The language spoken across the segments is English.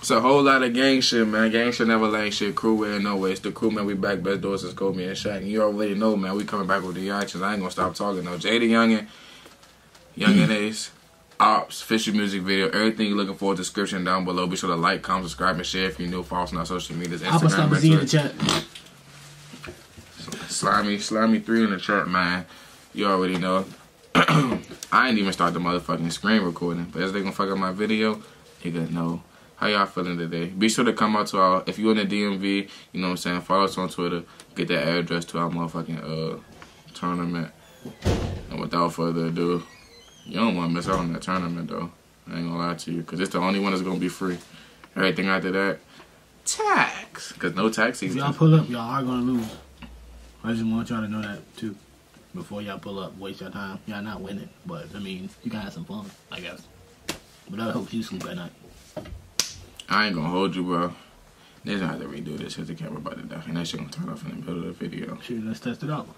It's a whole lot of gang shit, man. Gang shit never lame shit. Crew wearing no way. It's the crew, man. We back. Best doors since Kobe and Shaq. And you already know, man. We coming back with the actions. I ain't gonna stop talking, though. JayDaYoungan, Yungeen Ace, Opps, official music video. Everything you're looking for, description down below. Be sure to like, comment, subscribe, and share if you're new. Follow us on our social medias. Instagram, in the chat. Slimy 3 in the chat, man. You already know. I ain't even start the motherfucking screen recording. But as they gonna fuck up my video, you gonna know. How y'all feeling today? Be sure to come out to our, if you're in the DMV, you know what I'm saying, follow us on Twitter, get that address to our motherfucking tournament. And without further ado, you don't want to miss out on that tournament though. I ain't gonna lie to you, because it's the only one that's gonna be free. Everything after that, tax. Because no tax season. If y'all pull up, y'all are gonna lose. I just want y'all to know that too. Before y'all pull up, waste your time. Y'all not winning, but I mean, you can have some fun, I guess. But I hope you sleep at night. I ain't gonna hold you, bro. They're gonna have to redo this because the camera about to die. And that shit gonna turn off in the middle of the video. Shit, let's test it out.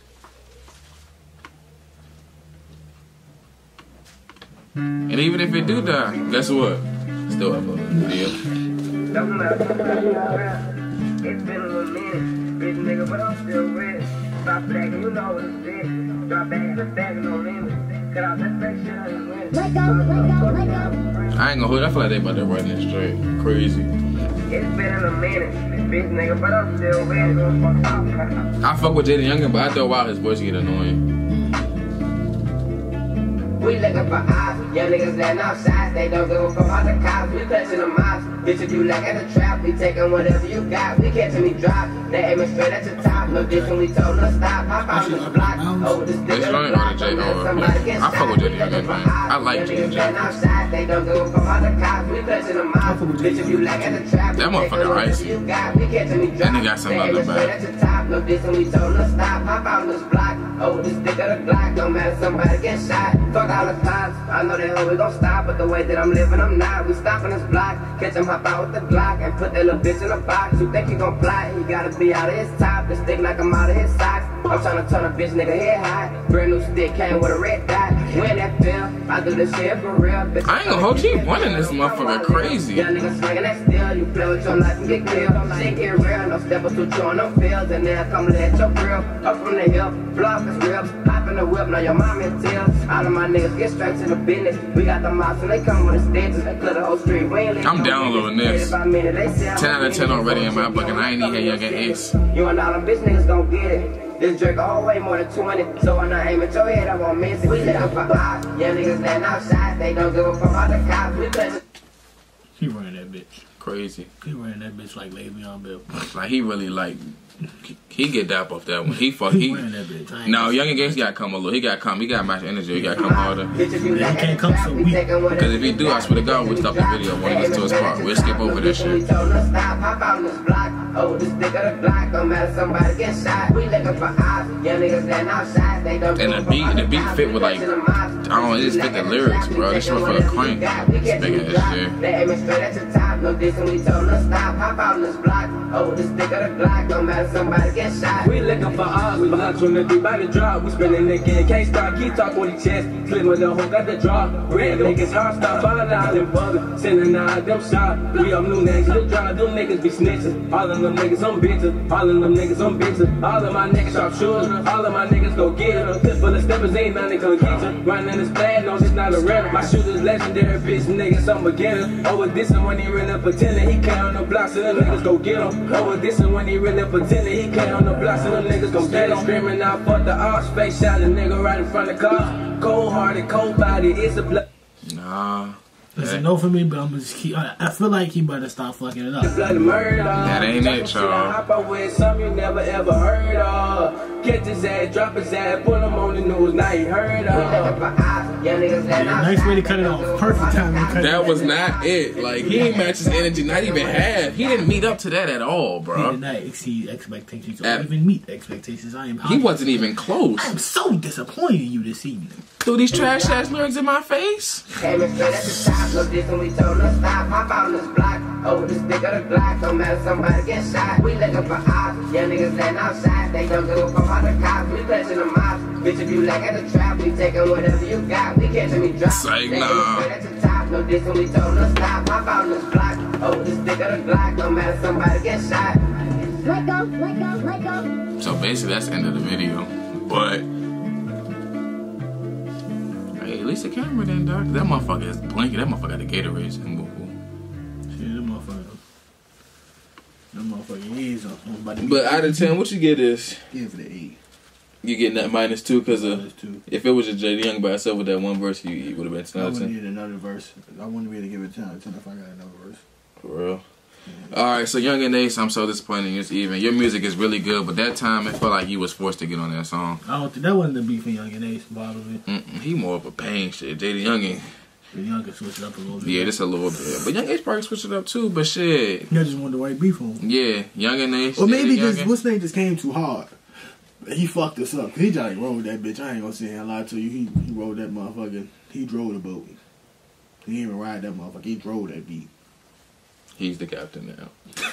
And even if it do die, guess what? Still upload the video. It's been a little minute, bitch nigga, but I'm still ready. Stop stacking, you know what it's been. Drop back in the stack, no limit. Cut out that fake shit and win. Let go. I ain't gonna hold it. I feel like they about to run this straight. Crazy. It's been a minute, bitch nigga, but I'm still ready. I fuck with JayDaYoungan, but after a while his voice get annoying. We looking for eyes, young niggas letting outside. They don't give a fuck about the cops. We clutching the mobs. Bitch, if you like at the trap, we taking whatever you got. We catching me drop. They aiming straight at your top. No dissing, we told them to stop. Hop out this block. Over this stick of the block. I fuck with JayDaYoungan, man. I like JayDaYoungan. They don't give a fuck about the cops. We clutching the mobs. Bitch, if you like at the trap, that motherfucker icy. That nigga got something on the back. No dissing, we told them to stop. Hop out this block. Over this stick of the block. Don't matter, somebody get shot. Fuck all the times. I know they hope we gon' stop, but the way that I'm living, I'm not. We stopping this block. Catch him, hop out with the Glock and put that little bitch in a box. You think he gon' fly? He gotta be out of his top. The stick like I'm out of his socks. I'm tryna turn a bitch nigga head high. Brand new stick came with a red dot. When that feel, I do this shit for real. Bitch, I ain't gonna hold you running this motherfucker crazy. Young nigga swinging that steel. You play with your life and get killed. Shit get real. No steppers with you on them fields. And then come let your grill. Up from the hill, block his ribs. Hop in the whip, now your mom and tails. All of my niggas get straight to the business. We got the mops and they come with the stitches. They clear the whole street. We ain't I'm downloading this. 10 out of 10 already in my book, and I ain't even Yungeen Ace. You and all them bitch niggas gon' get it. This jerk a whole way more than 20. So when I aim at your head, I won't miss it. We looking for eyes. Young niggas letting outside. They don't give a fuck about the cops. We play. He running that bitch. Crazy. He running that bitch like Le'Veon Bell. Like he really like. He get dap off that one. He fuck. He no Yungeen Ace gotta come a little. He gotta come. He gotta match energy. He gotta come harder. He can't come so weak. Because if he do, I swear to God, we'll stop the video when he gets to his part. We'll skip over this shit. Oh, this stick of the block, don't matter, somebody get shot. We looking for eyes, young niggas letting outside. They don't. And the beat fit with like, I don't know, it just fit the lyrics, bro. This shit for the crank. It's big ass shit. They aiming straight at your top, no dissing, we told them to stop. Hop out this block, oh, this stick of the block, don't matter, somebody get shot. We looking for odds, we behind from the deep by the drop. We spinning the game, can't stop, keep talking with the chest. Slim with the hook at the drop. Red niggas hard stop, falling out in public. Sending out them shots. We up new names to the drive, them niggas be snitching. All of them niggas on bitches, all of them niggas on bitches. All of my niggas sharp shooters, all of my niggas go get it. Clip full of steppers, ain't nothing gonna get you. Running this flag, no, it's not a rap. My shooter's legendary, bitch, niggas some beginner. Over this and when he really pretending, he can't on the block, so them niggas go get him. Over this and when he really pretending, he can't on the block, so them niggas go get him. Screaming out, fuck the Opps, face shot a nigga right in front of the car. Cold hearted, cold body, it's a blood. Nah. It's a no for me, but I'm gonna just keep. I feel like he better stop fucking it up. That ain't it, y'all. Hop out with some you never ever heard of. Catch his ass, drop his ass, put him on the news, now he heard of. Yeah, nice way to cut it off. Perfect time to cut it off. That was not it. Like, he ain't match his energy, not even half. He didn't meet up to that at all, bro. He did not exceed expectations or even meet expectations. He wasn't even close. I am so disappointed in you this evening. Threw these trash ass lyrics in my face. Came in straight at the top, no dissing, we told them to stop. Hop out this block, over this stick of the Glock. Don't matter, somebody get shot. We looking for eyes, young niggas letting outside. They don't give a fuck about the cops. We clutching the mobs. Bitch, if you like at the trap, we taking whatever you got. We catching me drop. Say nah. No diss when we told her stop. Hop out on this block. Oh, this stick of the Glock. No matter somebody get shot. Let go, let go, let go. So basically, that's the end of the video. But hey, at least the camera didn't die. That motherfucker is blinking. That motherfucker got the Gatorade symbol. Shit, that motherfucker is on. But out of 10, what you get is? Give it an 8. You getting that -2 because of -2. if it was just JayDaYoungan by itself with that one verse, you would have been 10 I out of 10. wouldn't need another verse. I wouldn't be able to give it 10 out of 10 if I got another verse. For real. Alright, so Young and Ace, I'm so disappointed in you, even. Your music is really good, but that time it felt like you was forced to get on that song. I don't think that wasn't the beef in Young and Ace, bothered me. He more of a pain shit. JayDaYoungan. The Young can switch it up a little bit. Yeah, just a little bit. But Young Ace probably switched it up too, but shit. I just wanted the white beef on him. Yeah, Young and Ace. Or maybe because JayDaYoungan. what's name just came too hard. He fucked us up. He just like rolled that bitch. I ain't gonna say and lie to you. He rolled that motherfucker. He drove the boat. He didn't even ride that motherfucker. He drove that beat. He's the captain now.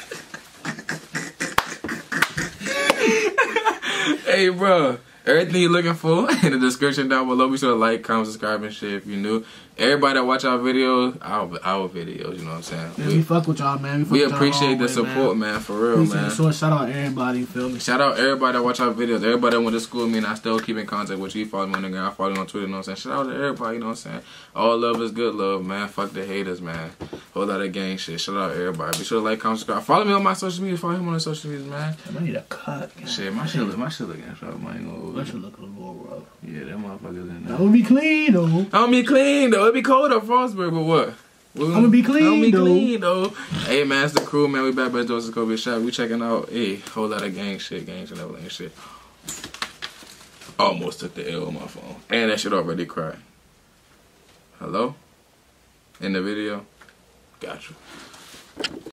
Hey, bro. Everything you're looking for in the description down below. Be sure to like, comment, subscribe, and share if you're new. Everybody that watch our videos, our videos, you know what I'm saying? Yeah, we fuck with y'all, man. We appreciate the support, man, for real, man. So shout out everybody, you feel me? Shout out everybody that watch our videos. Everybody that went to school with me and I still keep in contact with you. Follow me on the ground, follow me on Twitter, you know what I'm saying? Shout out to everybody, you know what I'm saying? All love is good love, man. Fuck the haters, man. Whole lot of gang shit. Shout out everybody. Be sure to like, comment, subscribe. Follow me on my social media. Follow him on the social media, man. I need a cut. God. Shit, my shit looking rough, man. My shit look a little rough. Yeah, that motherfucker's in there. I'm gonna be clean though. I'm gonna be clean though. It be cold up Frostburg, but what? I'm gonna be clean though. Hey man, it's the crew, man. We back by Joseph Kobe Shop. We checking out a whole lot of gang shit, and everything shit. Almost took the L on my phone. And that shit already cried. Hello? In the video? Got you.